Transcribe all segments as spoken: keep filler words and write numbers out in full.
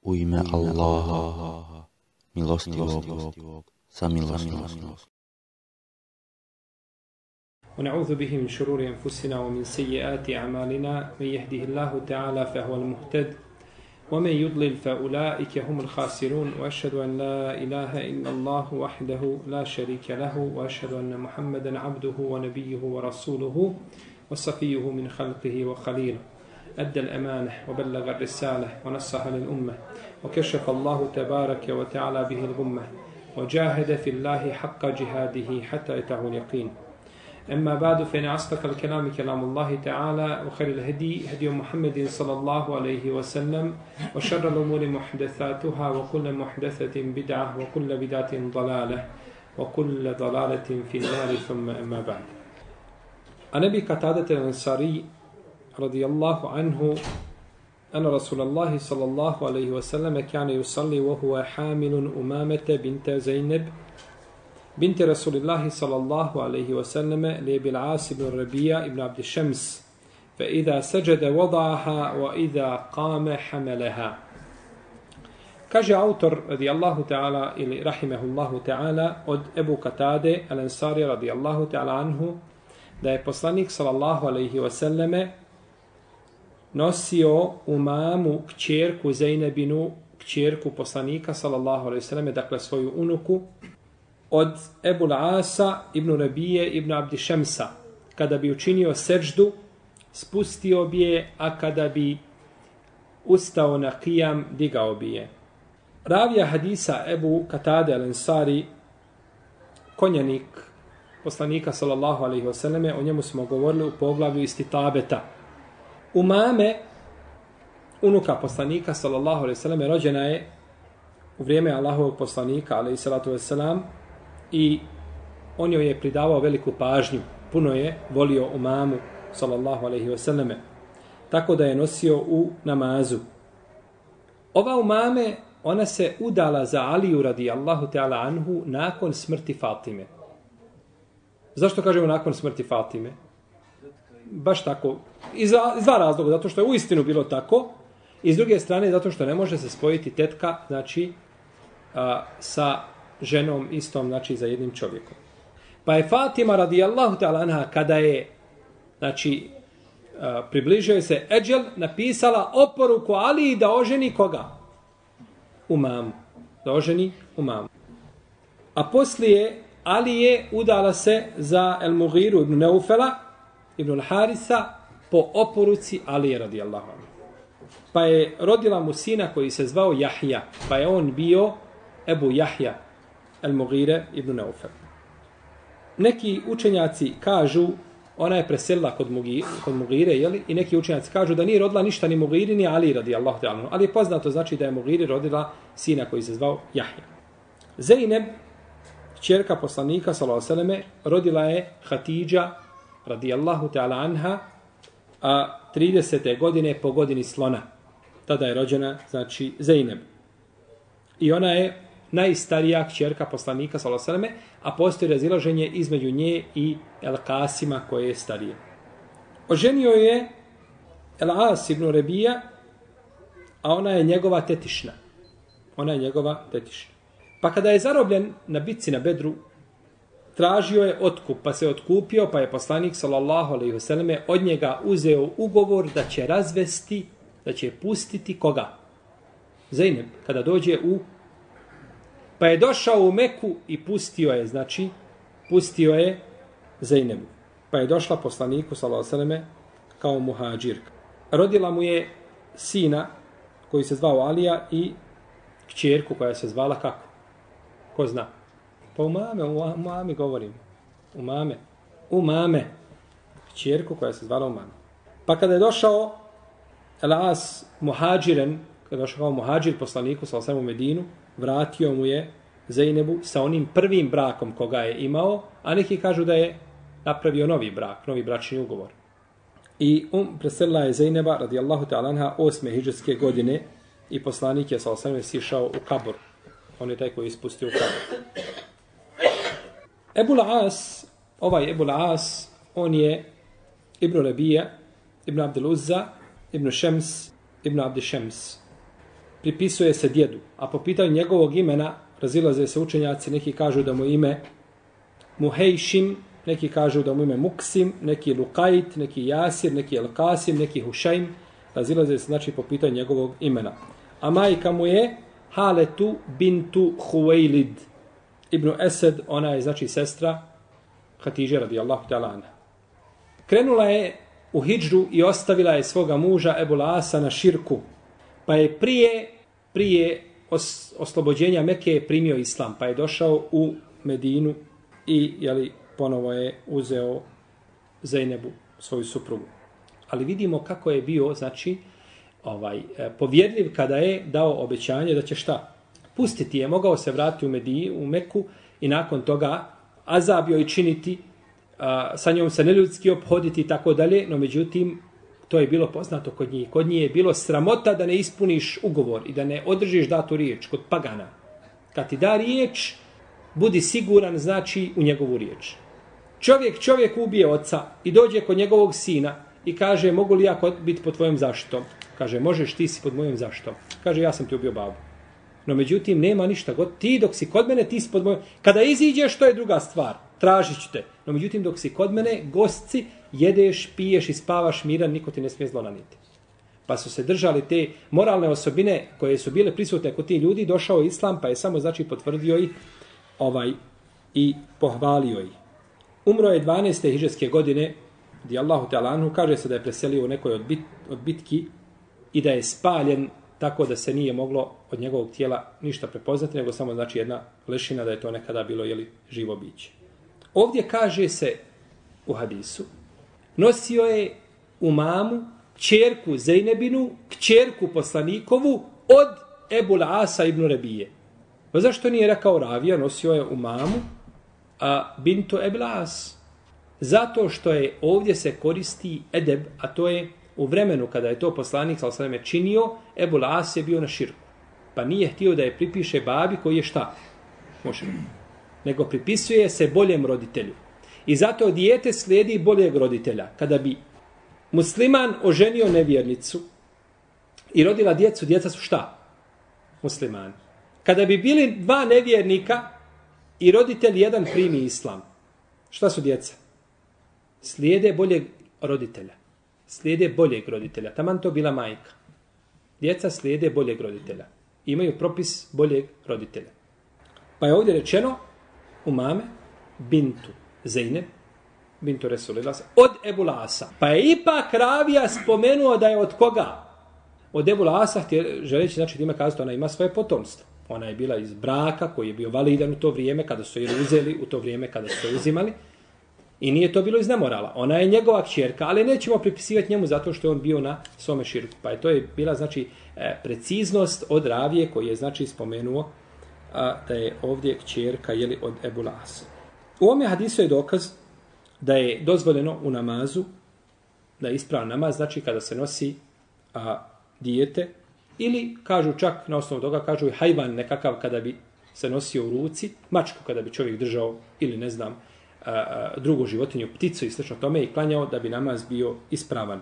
U ime Allaha, milostivog, samilosnog. ونعوذ به من شرور أنفسنا ومن سيئات أعمالنا من يهده الله تعالى فهو المهتد ومن يضلل فأولئك هم الخاسرون وأشهد أن لا إله إلا الله وحده لا شريك له وأشهد أن محمدا عبده ونبيه ورسوله وصفيه من خلقه وخليله أدى الأمانة وبلغ الرسالة ونصح للأمة وكشف الله تبارك وتعالى به الغمة وجاهد في الله حق جهاده حتى أتاه اليقين. أما بعد فإن أصدق الكلام كلام الله تعالى وخير الهدي هدي محمد صلى الله عليه وسلم وشر الأمور محدثاتها وكل محدثة بدعة وكل بدعة ضلالة وكل ضلالة في النار ثم أما بعد. عن أبي قتادة الأنصاري رضي الله عنه أن رسول الله صلى الله عليه وسلم كان يصلي وهو حامل أمامة بنت زينب بنت رسول الله صلى الله عليه وسلم لأبي العاص بن الربيع بن عبد الشمس فإذا سجد وضعها وإذا قام حملها. Kaže autor radijallahu ta'ala ili rahimehullahu ta'ala od Ebu Katade al-Ansari radijallahu ta'ala anhu da je poslanik sallallahu alaihi wasallame nosio umamu kćerku Zejnebinu, kćerku poslanika sallallahu alaihi wasallame, dakle svoju unuku, od Ebul Asa ibn Rabije ibn Abdi Šemsa. Kada bi učinio seždu, spustio bi je, a kada bi ustao na qiyam, digao bi je. Ravija hadisa Ebu Katade al-Ansari, konjanik poslanika sallallahu alaihi wasallame, o njemu smo govorili u poglavlju istitabeta. Umame, unuka poslanika sallallahu alaihi wasallame, rođena je u vrijeme Allahovog poslanika alaihi salatu wassalam, i on joj je pridavao veliku pažnju. Puno je volio umamu sallallahu alaihi wasallame, tako da je nosio u namazu. Ova umame, ona se udala za Aliju radijallahu ta'ala anhu nakon smrti Fatime. Zašto kažemo nakon smrti Fatime? Baš tako. Iz dva razloga. Zato što je uistinu bilo tako. I s druge strane, zato što ne može se spojiti tetka, znači, a, sa ženom istom, znači, za jednim čovjekom. Pa je Fatima radijallahu ta'ala anha, kada je, znači, a, približio se Eđel, napisala oporuku Aliji da oženi koga? Umamu. Da oženi umamu. A poslije Alije udala se za El Mughiru ibn Neufela, ibn Al-Harisa, po oporuci Alije radijallahu anhu. Pa je rodila mu sina koji se zvao Jahja, pa je on bio Ebu Jahja El Mughire ibn Neufel. Neki učenjaci kažu, ona je preselila kod Mughire, kod Mughire, jeli? I neki učenjaci kažu da nije rodila ništa ni Mughiri ni Ali radijallahu ta'ala, ali je poznato znači da je Mughiri rodila sina koji se zvao Jahja. Zejneb, kćerka poslanika sallallahu alejhi ve selleme, rodila je Hatidža radijallahu ta'ala anha, a tridesete godine po godini slona. Tada je rođena, znači, Zejneb. I ona je najstarija kćerka poslanika sallallahu alejhi ve selleme, a postoji razilaženje između nje i El Kasima koje je starije. Oženio je El As ibn Rebija, a ona je njegova tetišna. Ona je njegova tetišna. Pa kada je zarobljen na bitci na Bedru, tražio je otkup, pa se otkupio, pa je poslanik sallallahu alejhi ve selleme od njega uzeo ugovor da će razvesti, da će pustiti koga? Zejneb, kada dođe u... Pa je došao u Meku i pustio je, znači, pustio je Zejnebu. Pa je došla poslaniku sallallahu alejhi ve selleme kao muhadžirka. Rodila mu je sina koji se zvao Alija i kćerku koja se zvala kako? Ko zna? Pa umame, umame govorim. Umame. Umame. Kćerku koja se zvala Umame. Pa kada je došao El-As muhađiren, kada je došao kao muhađir poslaniku sallallahu alejhi ve selleme u Medinu, vratio mu je Zejnebu sa onim prvim brakom koga je imao, a neki kažu da je napravio novi brak, novi bračni ugovor. I um, preselila je Zejneba radijallahu ta'ala anha osme hidžetske godine i poslanik je sallallahu alejhi ve selleme sišao u kabur. On je taj koji je ispustio u kabur. Ebul As, ovaj Ebul As, on je Ibn Rabija, Ibn Abdel Uzza, Ibn Šems, Ibn Abdi Šems. pripisuje se djedu. A po pitanju njegovog imena razilaze se učenjaci, neki kažu da mu ime Muhejšim, neki kažu da mu ime Muksim, neki Lukajt, neki Jasir, neki El-Kasim, neki Hušajm. Razilaze se znači po pitanju njegovog imena. A majka mu je Haletu bintu Huvejlid ibn Esed, ona je znači sestra Hatidže radijallahu ta'ala anha. Krenula je u hidžru i ostavila je svoga muža Ebul Asa na širku, pa je prije, prije os, oslobođenja Mekke primio islam, pa je došao u Medinu i jeli, ponovo je uzeo Zejnebu, svoju suprugu. Ali vidimo kako je bio, znači, ovaj, povjerljiv kada je dao obećanje da će šta? Pustiti je, mogao se vratiti u Medinu, u Meku i nakon toga azabio i činiti, a, sa njom se neljudski obhoditi i tako dalje, no međutim, to je bilo poznato kod njih. Kod njih je bilo sramota da ne ispuniš ugovor i da ne održiš datu riječ kod pagana. Kad ti da riječ, budi siguran, znači, u njegovu riječ. Čovjek čovjek ubije oca i dođe kod njegovog sina i kaže, mogu li ja biti pod tvojom zaštitom? Kaže, možeš, ti si pod mojom zaštitom. Kaže, ja sam ti ubio babu. No međutim, nema ništa. God, ti dok si kod mene, ti si pod mojom... Kada iziđeš, to je druga stvar. Tražit ću te. No međutim, dok si kod mene, gostci, jedeš, piješ i spavaš miran, niko ti ne smije zlonaniti. Pa su se držali te moralne osobine koje su bile prisutne kod tih ljudi, došao je islam, pa je samo, znači, potvrdio ih ovaj, i pohvalio ih. Umro je dvanaeste hidžretske godine, gdje Allahu ta'ala anhu, kaže se da je preselio u nekoj od, bit, od bitki i da je spaljen tako da se nije moglo od njegovog tijela ništa prepoznati, nego samo znači jedna lešina da je to nekada bilo jeli, živo biće. Ovdje kaže se u hadisu, nosio je umamu, kćerku Zejnebinu, kćerku poslanikovu od Ebul Asa ibn Rebije. Pa zašto nije rekao ravija, nosio je umamu, a bintu Ebul As? Zato što je ovdje se koristi edeb, a to je u vremenu kada je to poslanik sallallahu alejhi ve sellem činio, Ebul As je bio na širku. Pa nije htio da je pripiše babi koji je šta? Može. Nego pripisuje se boljem roditelju. I zato dijete slijedi boljeg roditelja. Kada bi musliman oženio nevjernicu i rodila djecu, djeca su šta? Muslimani. Kada bi bili dva nevjernika i roditelj jedan primi islam, šta su djeca? Slijede boljeg roditelja. Slijede boljeg roditelja. Taman to bila majka. Djeca slijede boljeg roditelja. Imaju propis boljeg roditelja. Pa je ovdje rečeno umame bintu Zejneb, bintu Resulillah, od Ebul Asa. Pa je ipak ravija spomenuo da je od koga? Od Ebul Asa, želeći, znači, time kazati, ona ima svoje potomstvo. Ona je bila iz braka koji je bio validan u to vrijeme kada su je uzeli, u to vrijeme kada su je uzimali. I nije to bilo iz nemorala. Ona je njegova kćerka, ali nećemo pripisivati njemu zato što je on bio na svome širku. Pa je to je bila, znači, preciznost od ravije koji je, znači, spomenuo a, da je ovdje kćerka jeli, od Ebul Asa. U ovome hadisu je dokaz da je dozvoljeno u namazu, da je ispravan namaz, znači kada se nosi a, dijete, ili kažu čak na osnovu toga, kažu i hajvan nekakav kada bi se nosio u ruci, mačku kada bi čovjek držao, ili ne znam, a, a, drugu životinju, pticu i slično tome i klanjao da bi namaz bio ispravan.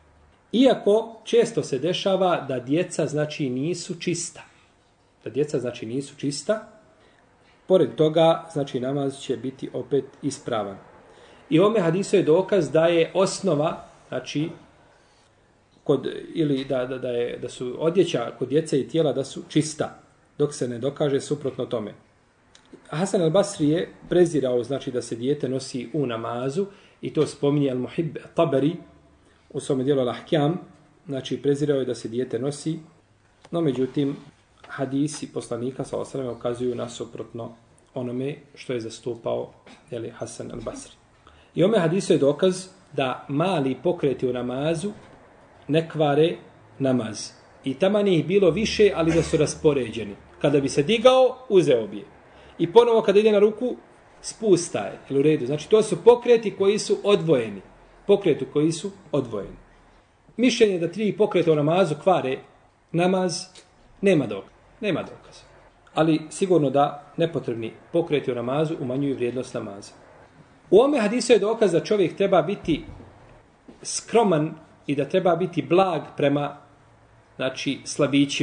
Iako često se dešava da djeca znači nisu čista. Da djeca znači nisu čista, pored toga znači namaz će biti opet ispravan. I ovome hadisu je dokaz da je osnova, znači, kod, ili da, da, da, je, da su odjeća kod djece i tijela da su čista, dok se ne dokaže suprotno tome. Hasan al-Basri je prezirao, znači, da se dijete nosi u namazu i to spominje al-Muhib Tabari u svome dijelu al-Ahkam, znači prezirao je da se dijete nosi, no međutim hadisi poslanika sallallahu alejhi ve sellem ukazuju na suprotno onome što je zastupao jeli, Hasan al-Basri. I ome hadisu je dokaz da mali pokreti u namazu ne kvare namaz. I taman ih bilo više, ali da su raspoređeni. Kada bi se digao, uzeo bi je. I ponovo kada ide na ruku, spusta je. Ili u redu. Znači to su pokreti koji su odvojeni. Pokreti koji su odvojeni. Mišljenje da tri pokreta u namazu kvare namaz, nema dokaz. Nema dokaza. Ali sigurno da nepotrebni pokreti u namazu umanjuju vrijednost namaza. U ome hadisu je dokaz da čovjek treba biti skroman i da treba biti blag prema, znači, slabićima.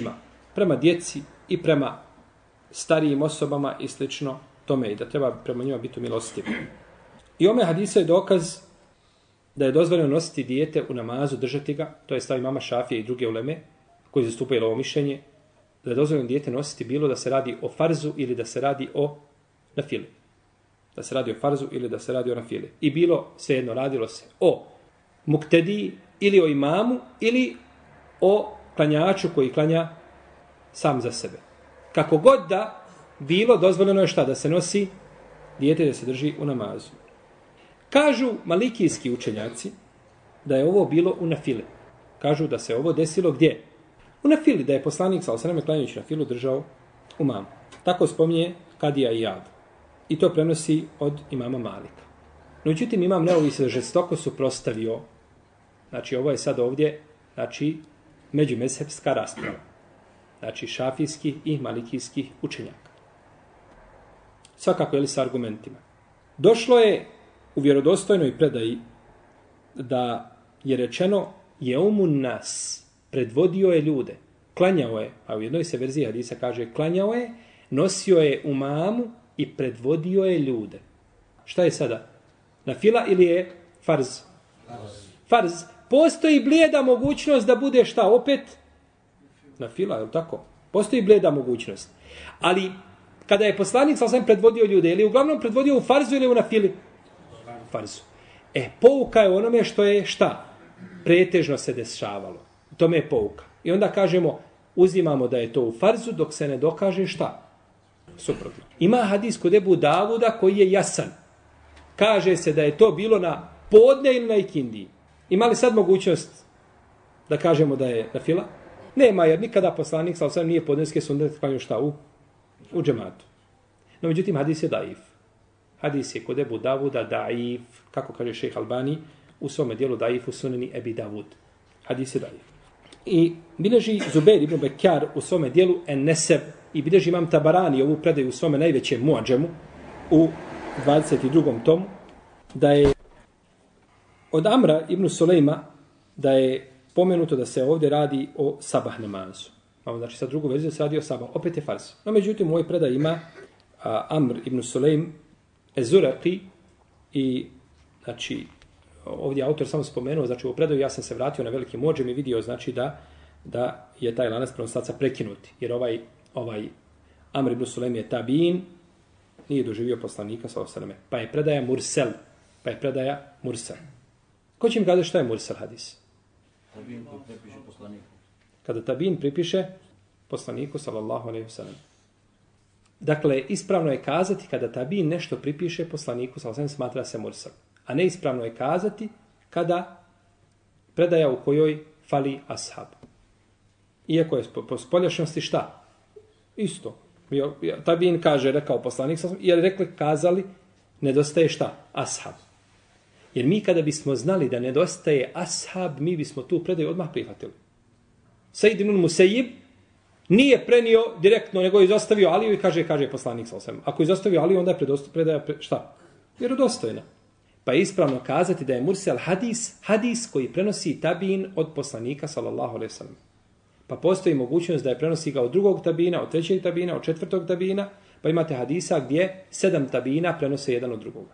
prema djeci i prema starijim osobama i slično tome i da treba prema njima biti milostiv. I ome hadisa je dokaz da je dozvoljeno nositi dijete u namazu, držati ga, to je stav imama Šafije i druge uleme koji zastupaju ovo mišljenje, da je dozvoljeno dijete nositi bilo da se radi o farzu ili da se radi o nafili. Da se radi o farzu ili da se radi o nafili. I bilo, svejedno, radilo se o muktediji ili o imamu ili o klanjaču koji klanja sam za sebe. Kako god da bilo, dozvoljeno je šta? Da se nosi dijete da se drži u namazu. Kažu malikijski učenjaci da je ovo bilo u nafili. Kažu da se ovo desilo gdje? U nafili, da je poslanik sallallahu alejhi ve sellem klanjajući nafilu držao u mamu. Tako spominje Kadija Iyad. I to prenosi od imama Malika. No, međutim, imam Neovi se žestoko suprotstavio. Znači, ovo je sad ovdje, znači, međumezhebska rasprava. Znači, šafijskih i malikijskih učenjaka. Svakako, je li sa argumentima. Došlo je u vjerodostojnoj predaji da je rečeno jeumun nas, predvodio je ljude, klanjao je, a u jednoj se verziji hadisa kaže klanjao je, nosio je u mamu i predvodio je ljude. Šta je sada? Nafila ili je farz? Farz. Postoji blijeda mogućnost da bude šta opet? Nafila, je li tako? Postoji blijeda mogućnost. Ali kada je poslanik sallallahu predvodio ljude, ili uglavnom predvodio u farzu ili u nafili? Farzu. E, pouka je onome što je šta? Pretežno se dešavalo. Tome je pouka. I onda kažemo, uzimamo da je to u farzu dok se ne dokaže šta? Suprotno. Ima hadis kod Ebu Davuda koji je jasan. Kaže se da je to bilo na podne ili na ikindiji. Ima li sad mogućnost da kažemo da je nafila? Nema, jer nikada poslanik sallallahu alejhi ve sellem nije podneske sunnet klanjao šta u, u džematu. No, međutim, hadis je daif. Hadis je kod Ebu Davuda daif, kako kaže šejh Albani, u svome dijelu daif u suneni Ebi Davud. Hadis je daif. I bileži Zubair ibn Bekjar u svome dijelu En-Neseb i bileži imam Tabarani ovu predaju u svome najvećem muadžemu u dvadeset drugom tomu, da je od Amra ibn Sulejma da je pomenuto da se ovdje radi o sabah namazu. Znači sa drugu verziju se radi o sabah. Opet je farz. No međutim u ovoj predaj ima a, Amr ibn Sulejm Ez-Zuraqi i znači ovdje autor samo spomenuo, znači u predaju ja sam se vratio na veliki muadžem i vidio znači da da je taj lanac prenoslaca prekinuti. Jer ovaj ovaj Amr ibn Sulejm je tabiin, nije doživio poslanika sallallahu alejhi ve sellem. Pa je predaja mursel. Pa je predaja mursel. Ko će mi kazati šta je mursel hadis? Tabin koji prepiše poslaniku. Kada tabin pripiše poslaniku sallallahu alejhi ve sellem. Dakle, ispravno je kazati kada tabin nešto pripiše poslaniku sallallahu alejhi ve sellem smatra se mursel. A neispravno je kazati kada predaja u kojoj fali ashab. Iako je po spoljašnosti šta? Isto. Tabin kaže, rekao poslanik, jer rekli, kazali, nedostaje šta? Ashab. Jer mi kada bismo znali da nedostaje ashab, mi bismo tu predaju odmah prihvatili. Said ibn Musayyib nije prenio direktno, nego je izostavio Aliju i kaže, kaže poslanik sallallahu alejhi ve sellem. Ako je izostavio Aliju, onda je predaja pre, šta? Vjerodostojna. Pa je ispravno kazati da je mursel hadis, hadis koji prenosi tabin od poslanika sallallahu alejhi ve sellem. Pa postoji mogućnost da je prenosi ga od drugog tabina, od trećeg tabina, od četvrtog tabina, pa imate hadisa gdje sedam tabina prenose jedan od drugoga.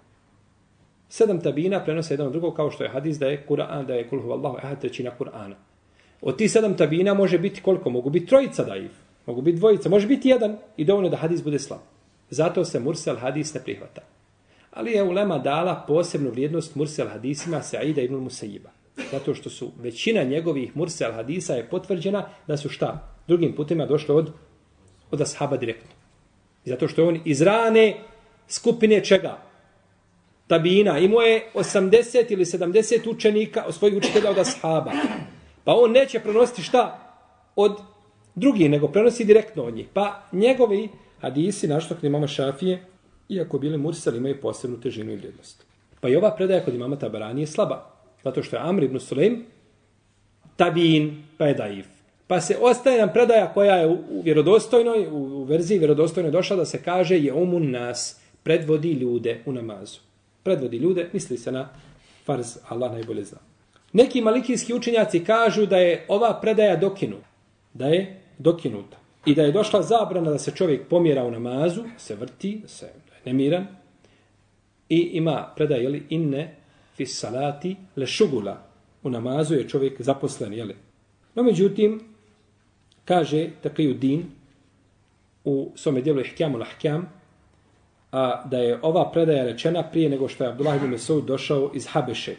Sedam tabina prenose jedan od drugog, kao što je hadis da je Kur'an, da je kul huvallahu ehad, trećina Kur'ana. Od tih sedam tabina može biti koliko? Mogu biti trojica daif, mogu biti dvojica, može biti jedan i dovoljno da hadis bude slab. Zato se mursel hadis ne prihvata. Ali je ulema dala posebnu vrijednost mursel hadisima Saida ibn Musayyiba. Zato što su većina njegovih mursel hadisa je potvrđena da su šta? Drugim putima došlo od, od ashaba direktno. I zato što je on iz rane skupine čega? Tabina. Imao je osamdeset ili sedamdeset učenika od svojih učitelja od ashaba. Pa on neće prenositi šta? Od drugih, nego prenosi direktno od njih. Pa njegovi hadisi, našto kod imama Šafije, iako bili mursel, imaju posebnu težinu i vrijednost. Pa i ova predaja kod imama Tabarani je slaba. Zato što je Amr ibn Sulejm tabin, pa je daif. Pa se ostaje nam predaja koja je u, u vjerodostojnoj, u, u verziji vjerodostojnoj došla da se kaže je umun nas, predvodi ljude u namazu. Predvodi ljude, misli se na farz, Allah najbolje zna. Neki malikijski učenjaci kažu da je ova predaja dokinuta. Da je dokinuta. I da je došla zabrana da se čovjek pomjera u namazu, se vrti, da se nemiran, i ima predaj, jeli, inne fis salati le šugula. U namazu je čovjek zaposlen, jeli. No, međutim, kaže Taqiyuddin u svome dijelu Ihkamul Ahkam, a da je ova predaja rečena prije nego što je Abdullah ibn Mesud došao iz Habeše,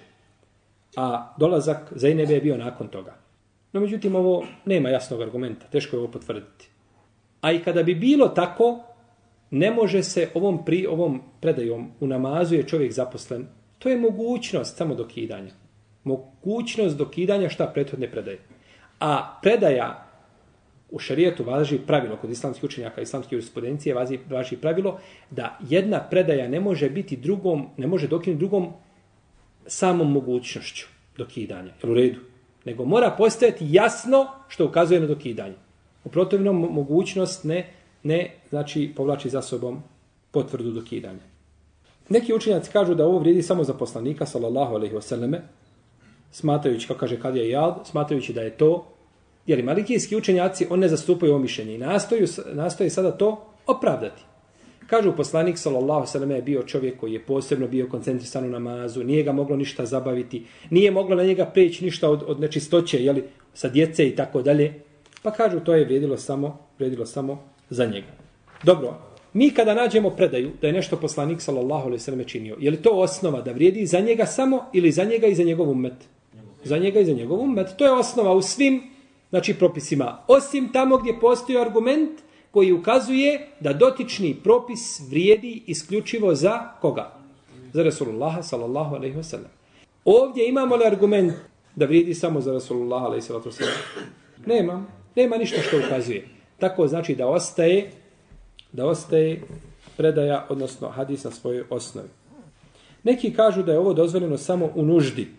a dolazak Zejnebe je bio nakon toga. No, međutim, ovo nema jasnog argumenta, teško je ovo potvrditi. A i kada bi bilo tako, ne može se ovom, pri, ovom predajom u namazu je čovjek zaposlen. To je mogućnost samo dokidanja. Mogućnost dokidanja šta prethodne predaje. A predaja u šerijetu važi pravilo, kod islamskih učenjaka, islamske jurisprudencije važi, važi pravilo da jedna predaja ne može biti drugom, ne može dokinuti drugom samom mogućnošću dokidanja. Jel u redu? Nego mora postojati jasno što ukazuje na dokidanje. U protivnom mogućnost ne, ne znači povlači za sobom potvrdu dokidanja. Neki učenjaci kažu da ovo vrijedi samo za poslanika, sallallahu alejhi ve selleme, smatrajući, kako kaže Kadija Iyad, smatrajući da je to, jer malikijski učenjaci, on ne zastupaju ovo mišljenje i nastoju, nastoje sada to opravdati. Kažu, poslanik, sallallahu alejhi ve selleme, je bio čovjek koji je posebno bio koncentrisan u namazu, nije ga moglo ništa zabaviti, nije moglo na njega preći ništa od, od nečistoće, jeli, sa djece i tako dalje. Pa kažu, to je vrijedilo samo, vrijedilo samo za njega. Dobro, mi kada nađemo predaju da je nešto poslanik, sallallahu alejhi ve selleme, činio, je li to osnova da vrijedi za njega samo ili za njega i za njegov ummet? Za njega i za njegov ummet. To je osnova u svim, znači, propisima. Osim tamo gdje postoji argument koji ukazuje da dotični propis vrijedi isključivo za koga? Za Rasulullaha, sallallahu alejhi ve sellem. Ovdje imamo li argument da vrijedi samo za Rasulullaha, alejhi ve sellem? Nema. Nema ništa što ukazuje. Tako znači da ostaje, da ostaje predaja, odnosno hadis na svojoj osnovi. Neki kažu da je ovo dozvoljeno samo u nuždi.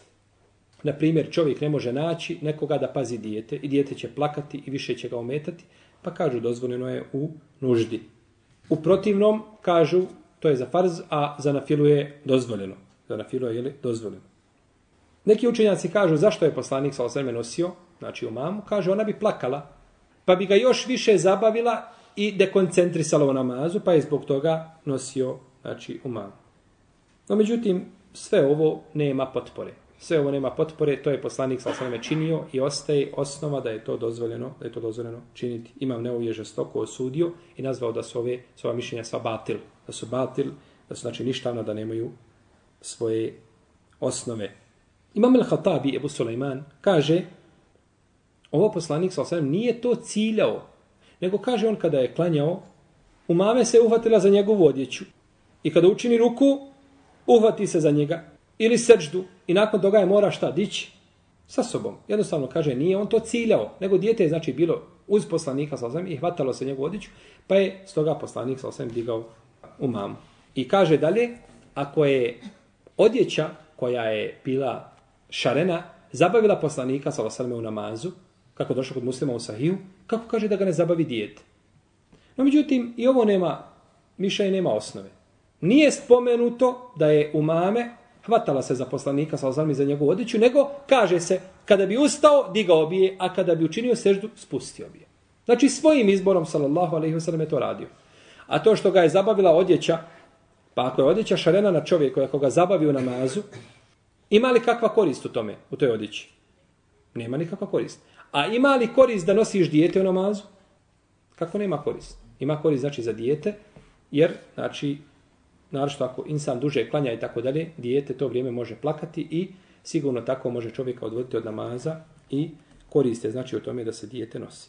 Na primjer, čovjek ne može naći nekoga da pazi dijete i dijete će plakati i više će ga ometati, pa kažu dozvoljeno je u nuždi. U protivnom kažu to je za farz, a za nafilu je dozvoljeno. Za nafilu je, je li, dozvoljeno. Neki učenjaci kažu zašto je poslanik sallallahu alejhi ve sellem nosio, znači u mamu, kaže ona bi plakala, pa bi ga još više zabavila i dekoncentrisala u namazu, pa je zbog toga nosio, znači, u mamu. No, međutim, sve ovo nema potpore. Sve ovo nema potpore, to je poslanik sallallahu alejhi ve sellem činio i ostaje osnova da je to dozvoljeno, da je to dozvoljeno činiti. Imam Nevevi je žestoko osudio i nazvao da su ove sva mišljenja sva batil, da su batil, da su znači ništavno, da nemaju svoje osnove. Imam al-Hatabi, Ebu Sulejman, kaže, ovo poslanik sallallahu alejhi ve sellem nije to ciljao, nego kaže on kada je klanjao, umame se uhvatila za njegovu odjeću i kada učini ruku, uhvati se za njega ili seđdu i nakon toga je mora šta dići sa sobom. Jednostavno kaže, nije on to ciljao, nego dijete je znači bilo uz poslanika sallallahu alejhi ve sellem i hvatalo se njegovu odjeću, pa je stoga poslanik sallallahu alejhi ve sellem digao umamu. I kaže dalje, ako je odjeća koja je bila šarena zabavila poslanika sallallahu alejhi ve sellem u namazu, kako došlo kod Muslima u Sahiju, kako kaže da ga ne zabavi dijete. No, međutim, i ovo nema, mišljenje nema osnove. Nije spomenuto da je umame hvatala se za poslanika sallallahu alejhi ve sellem za njegovu odjeću, nego kaže se, kada bi ustao, digao bi je, a kada bi učinio seždu, spustio bi je. Znači, svojim izborom, sallallahu alejhi ve sellem, je to radio. A to što ga je zabavila odjeća, pa ako je odjeća šarena na čovjeku, ako ga zabavi u namazu, ima li kakva korist u tome, u toj odjeći? Nema nikakva korist. A ima li korist da nosiš dijete u namazu? Kako nema korist? Ima korist znači za dijete, jer znači, naravno ako insan duže klanja i tako dalje, dijete to vrijeme može plakati i sigurno tako može čovjeka odvoditi od namaza i koriste znači u tome da se dijete nosi.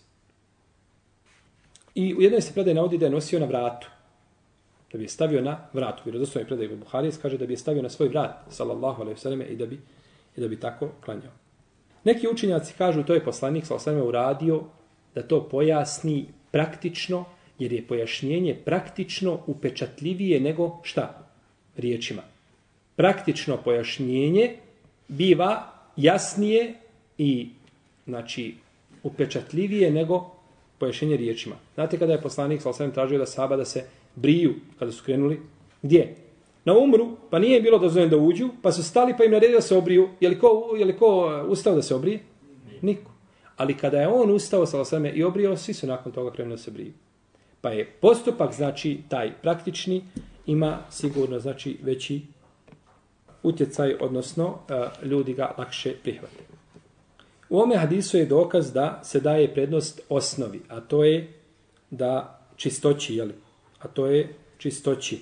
I u jednoj se predaji navodi da je nosio na vratu. Da bi je stavio na vratu. Vjerodostojni predaj u Buhariji kaže da bi je stavio na svoj vrat, sallallahu alejhi ve selleme, i da bi, i da bi tako klanjao. Neki učenjaci kažu to je poslanik sallallahu alejhi ve selleme uradio da to pojasni praktično, jer je pojašnjenje praktično upečatljivije nego šta? Riječima. Praktično pojašnjenje biva jasnije i znači upečatljivije nego pojašnjenje riječima. Znate kada je poslanik sallallahu alejhi ve sellem tražio da sahaba da se briju kada su krenuli? Gdje? Na umru, pa nije bilo dozvoljeno da uđu, pa su stali pa im naredio da se obriju. Je li ko, je li ko ustao da se obrije? Niko. Ali kada je on ustao sa osame i obrio, svi su nakon toga krenuli da se briju. Pa je postupak, znači, taj praktični, ima sigurno, znači, veći utjecaj, odnosno uh, ljudi ga lakše prihvate. U ome hadisu je dokaz da se daje prednost osnovi, a to je da čistoći, jeli? A to je čistoći.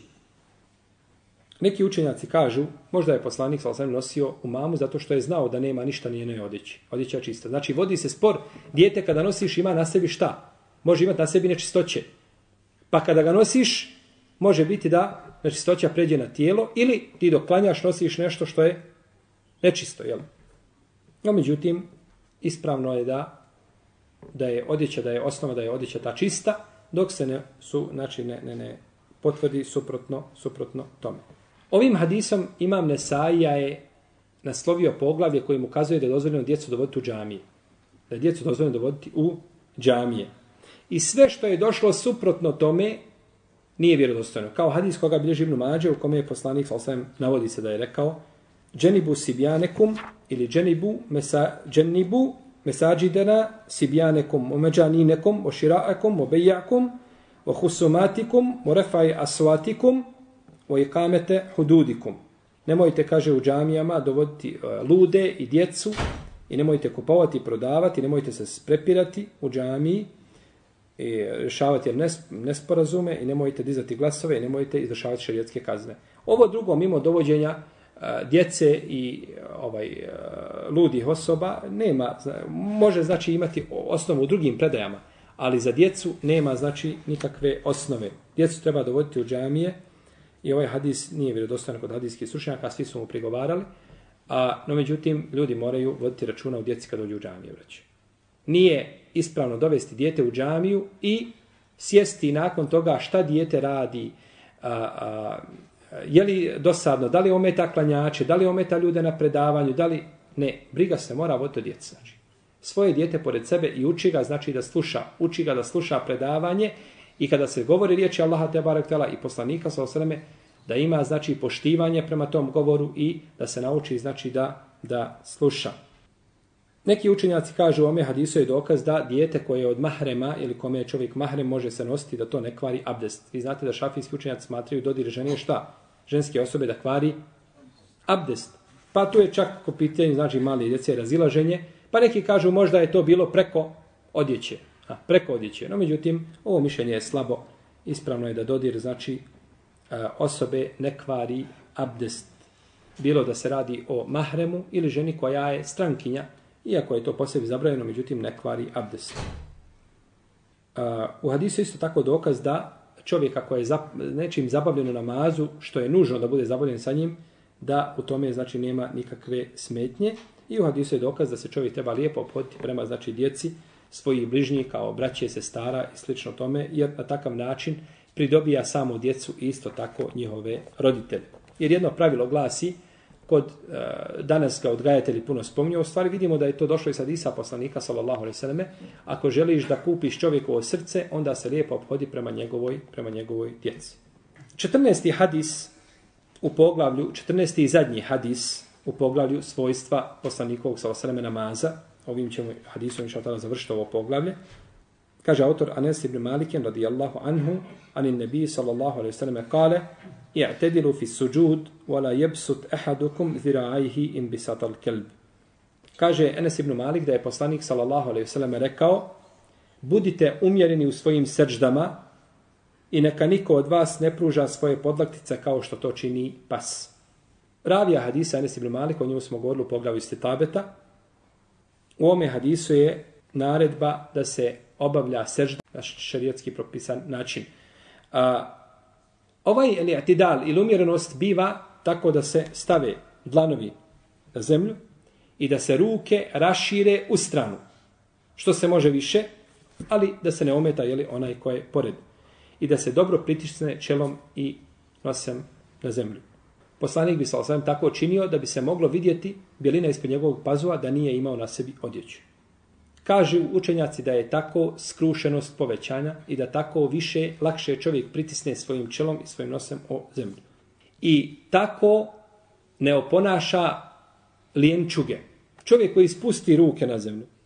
Neki učenjaci kažu, možda je poslanik sallallahu alejhi ve sellem nosio umamu zato što je znao da nema ništa njenoj odjeći. Odjeća čista. Znači, vodi se spor, dijete kada nosiš ima na sebi šta? Može imati na sebi nečistoće. Pa kada ga nosiš, može biti da nečistoća pređe na tijelo ili ti dok klanjaš nosiš nešto što je nečisto, jel? No, međutim, ispravno je da, da je odjeća, da je osnova, da je odjeća ta čista, dok se ne, su, znači, ne, ne, ne potvrdi suprotno, suprotno tome. Ovim hadisom Imam Nesaija je naslovio poglavlje kojim ukazuje da je dozvoljeno djecu dovoditi u džamije. Da je djecu dozvoljeno dovoditi u džamije. I sve što je došlo suprotno tome nije vjerodostojno. Kao hadis koga bilježi Ibn Mađe, u kome je poslanik sallallahu alejhi ve sellem navodi se da je rekao: "Dženibu sibjanekum" ili "Dženibu mesa dženibu mesađidena sibjanekum wa majaninekum wa shira'akum wa bay'akum wa khusumatikum wa raf'i aswatikum wa iqamete hududikum." Nemojte, kaže, u džamijama dovoditi uh, lude i djecu i nemojte kupovati i prodavati, nemojte se sprepirati u džamiji i rješavati nesporazume i nemojte dizati glasove i nemojte izvršavati šerijatske kazne. Ovo drugo, mimo dovođenja uh, djece i uh, ovaj uh, ludih osoba, nema, može znači imati osnovu u drugim predajama, ali za djecu nema znači nikakve osnove. Djecu treba dovoditi u džamije i ovaj hadis nije vjerodostojan kod hadijskih stručnjaka, svi su mu prigovarali, a, no međutim ljudi moraju voditi računa u djeci kad dođu u džamiju. Vraći. Nije ispravno dovesti dijete u džamiju i sjesti nakon toga šta dijete radi, a, a, je li dosadno, da li ometa klanjače, da li ometa ljude na predavanju, da li... Ne, briga se mora voditi o djeci. Znači. Svoje dijete pored sebe i uči ga, znači da sluša, uči ga da sluša predavanje i kada se govori riječi Allaha te barek tela i poslanika sallallahu alejhi ve selleme, da ima znači poštivanje prema tom govoru i da se nauči znači da da sluša. Neki učenjaci kažu, ome hadisu je dokaz da dijete koje je od mahrema ili kome je čovjek mahrem može se nositi da to ne kvari abdest. Vi znate da šafijski učenjaci smatraju dodir žene šta? Ženske osobe da kvari abdest. Pa tu je čak po pitanju znači mali djece razilaženje, pa neki kažu možda je to bilo preko odjeće. A, preko odjeće. No, međutim, ovo mišljenje je slabo. Ispravno je da dodir, znači, osobe ne kvari abdest. Bilo da se radi o mahremu ili ženi koja je strankinja, iako je to po sebi zabranjeno, međutim, ne kvari abdest. U hadisu isto tako dokaz da čovjeka koji je nečim zabavljen u namazu, što je nužno da bude zabavljen sa njim, da u tome, znači, nema nikakve smetnje. I u hadisu je dokaz da se čovjek treba lijepo ophoditi prema, znači, djeci, svojih bližnjih kao braće, sestara i slično tome, jer na takav način pridobija samo djecu i isto tako njihove roditelje. Jer jedno pravilo glasi, kod e, danas ga odgajatelji puno spominju, u stvari vidimo da je to došlo iz hadisa poslanika sallallahu alejhi ve selleme, ako želiš da kupiš čovjekovo srce, onda se lijepo ophodi prema njegovoj, prema njegovoj djeci. četrnaesti hadis u poglavlju, četrnaesti i zadnji hadis u poglavlju svojstva poslanikovog sallallahu alejhi ve selleme namaza. Ovim ćemo hadisom inšallah završiti ovo poglavlje. Kaže autor Anas ibn Malik radijallahu anhu, anin nebi sallallahu alejhi ve selleme kale: "I'tadilu fi sujud wa la yabsut ahadukum zira'ayhi inbisat al-kalb." Kaže Anas ibn Malik da je poslanik sallallahu alejhi ve selleme rekao: "Budite umjereni u svojim sejdama i neka niko od vas ne pruža svoje podlaktice kao što to čini pas." Ravija hadisa Anas ibn Malik, o njemu smo govorili u poglavlju istitabeta. U ome hadisu je naredba da se obavlja sežda na šerijatski propisan način. A, ovaj i'tidal ili umjerenost biva tako da se stave dlanovi na zemlju i da se ruke rašire u stranu. Što se može više, ali da se ne ometa jeli, onaj ko je pored. I da se dobro pritisne čelom i nosem na zemlju. Poslanik bi sallallahu alejhi ve sellem tako činio da bi se moglo vidjeti bjelina ispod njegovog pazua da nije imao na sebi odjeću. Kažu učenjaci da je tako skrušenost povećanja i da tako više, lakše čovjek pritisne svojim čelom i svojim nosem o zemlju. I tako ne oponaša lijenčuge. Čovjek koji spusti ruke na zemlju,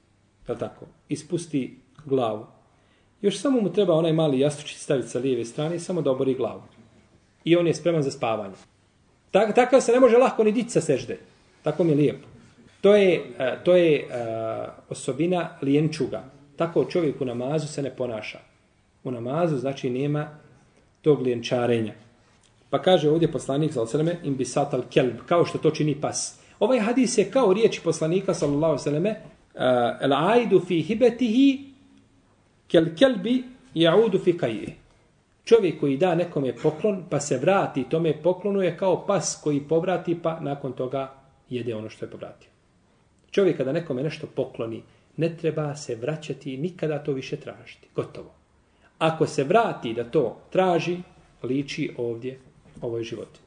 je tako, ispusti glavu. Još samo mu treba onaj mali jastučić staviti sa lijeve strane i samo da obori glavu. I on je spreman za spavanje. Tak, takav se ne može lahko ni dići sa sežde. Tako mi je lijepo. To je, to je uh, osobina lijenčuga. Tako čovjek u namazu se ne ponaša. U namazu znači nema tog lijenčarenja. Pa kaže ovdje poslanik sallallahu alejhi ve selleme imbisat al kelb, kao što to čini pas. Ovaj hadis je kao riječi poslanika sallallahu alejhi ve selleme el aidu fi hibatihi kel kelbi yaudu fi kayhi. Čovjek koji da nekome poklon pa se vrati tome poklonu je kao pas koji povrati pa nakon toga jede ono što je povratio. Čovjek kada nekome nešto pokloni, ne treba se vraćati i nikada to više tražiti. Gotovo. Ako se vrati da to traži, liči ovdje ovoj životi.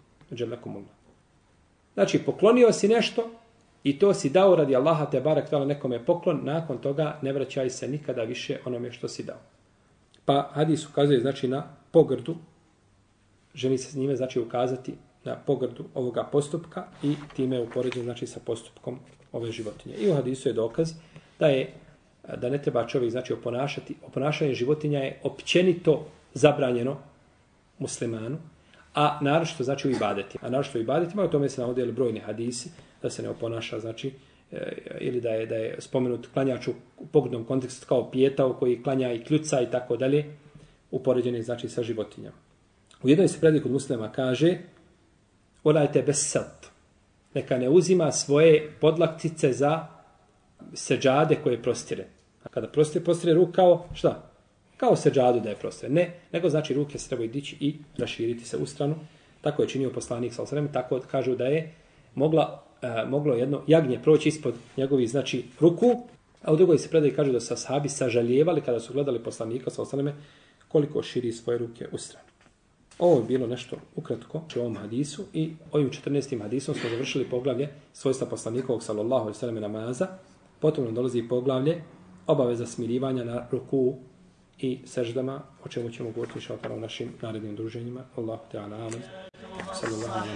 Znači, poklonio si nešto i to si dao radi Allaha te barek tala nekome poklon, nakon toga ne vraćaj se nikada više onome što si dao. Pa hadis ukazuje znači na pogrdu, želi se s njime znači ukazati na pogrdu ovoga postupka i time je upoređen znači sa postupkom ove životinje. I u hadisu je dokaz da je da ne treba čovjek znači oponašati. Oponašanje životinja je općenito zabranjeno muslimanu, a naročito znači u ibadetima. A naročito u ibadetima, o tome se navodili brojni hadisi, da se ne oponaša, znači, e, ili da je, da je spomenut klanjač u poglednom kontekstu kao pijetao koji klanja i kljuca i tako dalje, upoređeni znači sa životinjama. U jednoj se predaj kod muslima kaže olajte besat, neka ne uzima svoje podlaktice za seđade koje prostire. A kada prostire, prostire ruku kao, šta? Kao seđadu da je prostire. Ne, nego znači ruke se trebaju dići i raširiti se u stranu. Tako je činio poslanik sallallahu alejhi ve sellem, tako kažu da je mogla, uh, moglo jedno jagnje proći ispod njegovih znači ruku, a u drugoj se predaj kaže da su ashabi sažalijevali kada su gledali poslanika sallallahu alejhi ve sellem koliko širi svoje ruke u stranu. Ovo je bilo nešto ukratko u ovom hadisu i ovim četrnaestim hadisom smo završili poglavlje svojstva poslanikovog sallallahu alejhi ve sellem namaza. Potom nam dolazi poglavlje obaveza smirivanja na ruku i seždama, o čemu ćemo govoriti u našim narednim druženjima. Allahu Teala amen. Sallallahu alejhi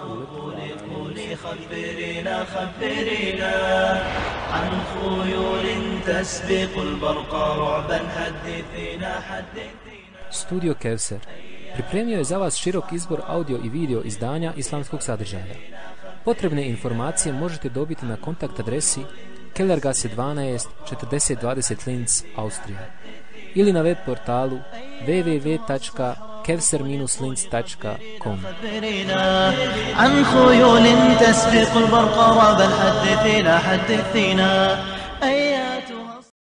ve sellem. خبرنا خبرنا عن خيول تسبق البرق رعبا حدثنا حدثنا. Studio Kevser pripremio je za vas širok izbor audio i video izdanja islamskog sadržaja. Potrebne informacije možete dobiti na kontakt adresi Kellergasse dvanaest četrdeset dvadeset Linz, Austrija, ili na web portalu w w w tačka kevser dash linz tačka com. عن خيول تسبق البرق رعبا حدثنا حدثنا